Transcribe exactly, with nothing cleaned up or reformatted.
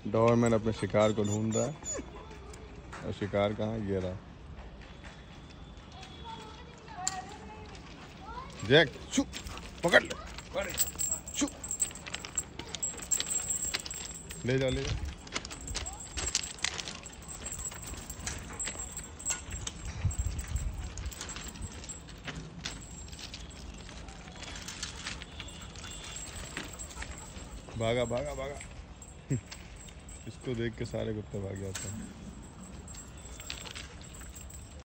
Dobermann अपने शिकार को ढूंढ रहा है और शिकार कहाँ गिरा। जैक चुप पकड़ ले, चुप ले जा ले जा। भागा भागा भागा। इसको देख के सारे कुत्ते भाग जाते हैं।